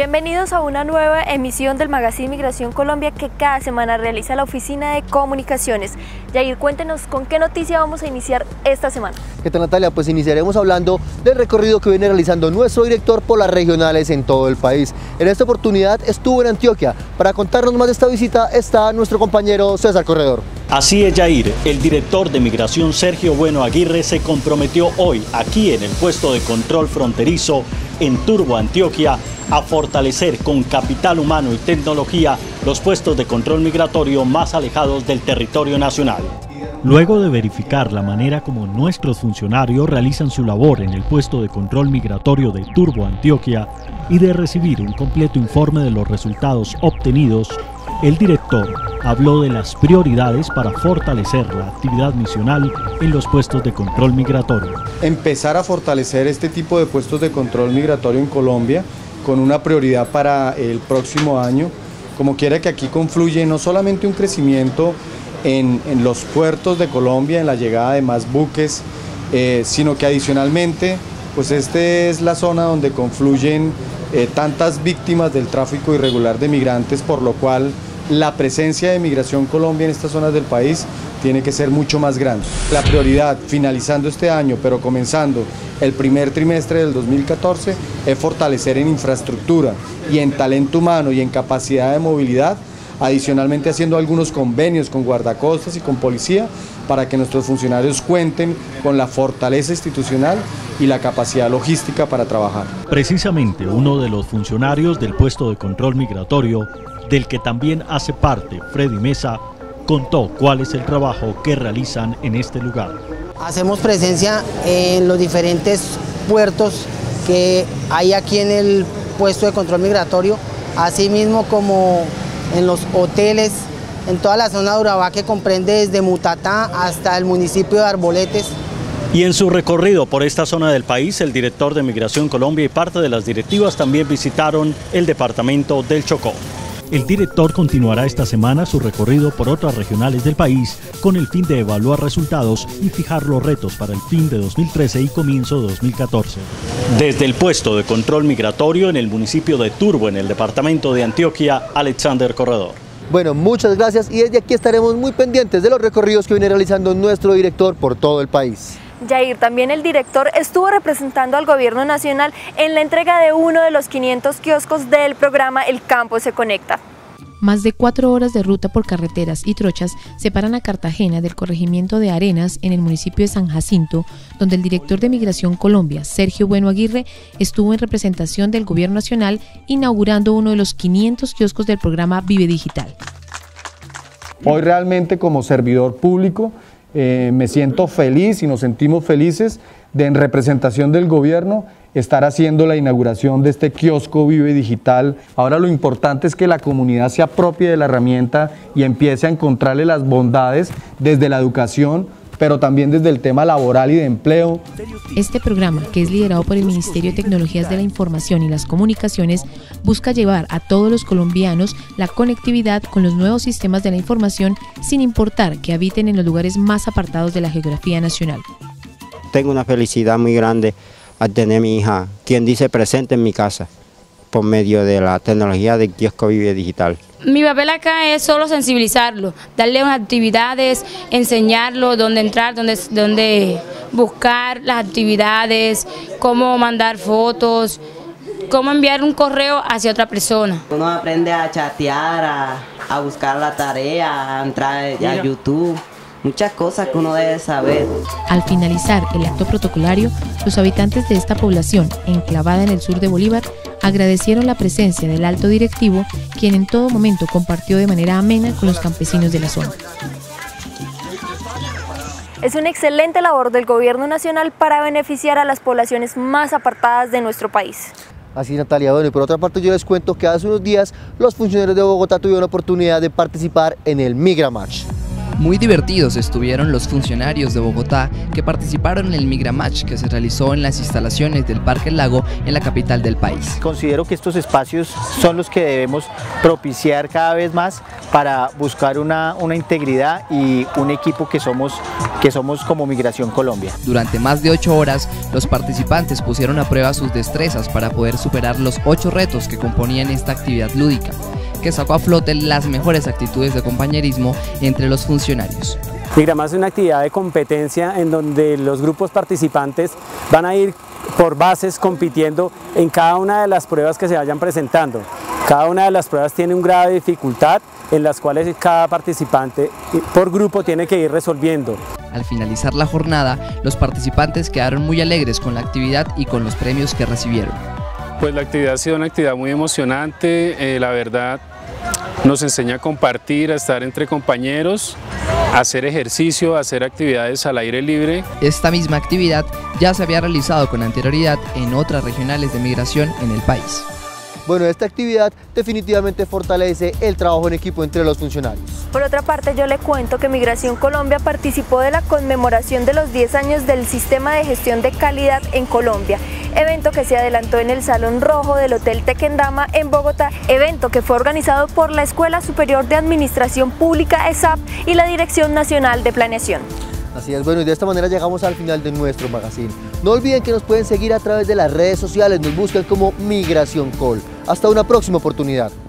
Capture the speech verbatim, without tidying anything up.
Bienvenidos a una nueva emisión del Magazine Migración Colombia que cada semana realiza la Oficina de Comunicaciones. Yair, cuéntenos con qué noticia vamos a iniciar esta semana. ¿Qué tal, Natalia? Pues iniciaremos hablando del recorrido que viene realizando nuestro director por las regionales en todo el país. En esta oportunidad estuvo en Antioquia. Para contarnos más de esta visita está nuestro compañero César Corredor. Así es, Yair. El director de Migración Sergio Bueno Aguirre se comprometió hoy aquí en el puesto de control fronterizo en Turbo, Antioquia, a fortalecer con capital humano y tecnología los puestos de control migratorio más alejados del territorio nacional. Luego de verificar la manera como nuestros funcionarios realizan su labor en el puesto de control migratorio de Turbo, Antioquia, y de recibir un completo informe de los resultados obtenidos, el director habló de las prioridades para fortalecer la actividad misional en los puestos de control migratorio. Empezar a fortalecer este tipo de puestos de control migratorio en Colombia con una prioridad para el próximo año, como quiera que aquí confluye no solamente un crecimiento en, en los puertos de Colombia, en la llegada de más buques, eh, sino que adicionalmente, pues esta es la zona donde confluyen eh, tantas víctimas del tráfico irregular de migrantes, por lo cual la presencia de Migración Colombia en estas zonas del país tiene que ser mucho más grande. La prioridad, finalizando este año, pero comenzando el primer trimestre del dos mil catorce, es fortalecer en infraestructura y en talento humano y en capacidad de movilidad, adicionalmente haciendo algunos convenios con guardacostas y con policía para que nuestros funcionarios cuenten con la fortaleza institucional y la capacidad logística para trabajar. Precisamente uno de los funcionarios del puesto de control migratorio, del que también hace parte Freddy Mesa, contó cuál es el trabajo que realizan en este lugar. Hacemos presencia en los diferentes puertos que hay aquí en el puesto de control migratorio, así mismo como en los hoteles, en toda la zona de Urabá que comprende desde Mutatá hasta el municipio de Arboletes. Y en su recorrido por esta zona del país, el director de Migración Colombia y parte de las directivas también visitaron el departamento del Chocó. El director continuará esta semana su recorrido por otras regionales del país con el fin de evaluar resultados y fijar los retos para el fin de dos mil trece y comienzo de dos mil catorce. Desde el puesto de control migratorio en el municipio de Turbo, en el departamento de Antioquia, Alexander Corredor. Bueno, muchas gracias y desde aquí estaremos muy pendientes de los recorridos que viene realizando nuestro director por todo el país. Yair, también el director estuvo representando al gobierno nacional en la entrega de uno de los quinientos kioscos del programa El Campo se Conecta. Más de cuatro horas de ruta por carreteras y trochas separan a Cartagena del corregimiento de Arenas en el municipio de San Jacinto, donde el director de Migración Colombia, Sergio Bueno Aguirre, estuvo en representación del gobierno nacional inaugurando uno de los quinientos kioscos del programa Vive Digital. Hoy realmente como servidor público eh, me siento feliz y nos sentimos felices de en representación del gobierno estar haciendo la inauguración de este kiosco Vive Digital. Ahora lo importante es que la comunidad se apropie de la herramienta y empiece a encontrarle las bondades desde la educación, pero también desde el tema laboral y de empleo. Este programa, que es liderado por el Ministerio de Tecnologías de la Información y las Comunicaciones, busca llevar a todos los colombianos la conectividad con los nuevos sistemas de la información sin importar que habiten en los lugares más apartados de la geografía nacional. Tengo una felicidad muy grande al tener a mi hija, quien dice presente en mi casa, por medio de la tecnología del kiosco Vive Digital. Mi papel acá es solo sensibilizarlo, darle unas actividades, enseñarlo dónde entrar, dónde, dónde buscar las actividades, cómo mandar fotos, cómo enviar un correo hacia otra persona. Uno aprende a chatear, a, a buscar la tarea, a entrar a YouTube. Muchas cosas que uno debe saber. Al finalizar el acto protocolario, los habitantes de esta población, enclavada en el sur de Bolívar, agradecieron la presencia del alto directivo, quien en todo momento compartió de manera amena con los campesinos de la zona. Es una excelente labor del gobierno nacional para beneficiar a las poblaciones más apartadas de nuestro país. Así, Natalia. Bueno, y por otra parte yo les cuento que hace unos días los funcionarios de Bogotá tuvieron la oportunidad de participar en el Migramarch. Muy divertidos estuvieron los funcionarios de Bogotá que participaron en el Migramatch que se realizó en las instalaciones del Parque El Lago en la capital del país. Considero que estos espacios son los que debemos propiciar cada vez más para buscar una, una integridad y un equipo que somos, que somos como Migración Colombia. Durante más de ocho horas, los participantes pusieron a prueba sus destrezas para poder superar los ocho retos que componían esta actividad lúdica, que sacó a flote las mejores actitudes de compañerismo entre los funcionarios. Migramatch es una actividad de competencia en donde los grupos participantes van a ir por bases compitiendo en cada una de las pruebas que se vayan presentando. Cada una de las pruebas tiene un grado de dificultad en las cuales cada participante por grupo tiene que ir resolviendo. Al finalizar la jornada, los participantes quedaron muy alegres con la actividad y con los premios que recibieron. Pues la actividad ha sido una actividad muy emocionante, eh, la verdad nos enseña a compartir, a estar entre compañeros, a hacer ejercicio, a hacer actividades al aire libre. Esta misma actividad ya se había realizado con anterioridad en otras regionales de migración en el país. Bueno, esta actividad definitivamente fortalece el trabajo en equipo entre los funcionarios. Por otra parte, yo le cuento que Migración Colombia participó de la conmemoración de los diez años del Sistema de Gestión de Calidad en Colombia, evento que se adelantó en el Salón Rojo del Hotel Tequendama en Bogotá, evento que fue organizado por la Escuela Superior de Administración Pública ESAP y la Dirección Nacional de Planeación. Así es, bueno, y de esta manera llegamos al final de nuestro magazine. No olviden que nos pueden seguir a través de las redes sociales, nos buscan como Migración Col. Hasta una próxima oportunidad.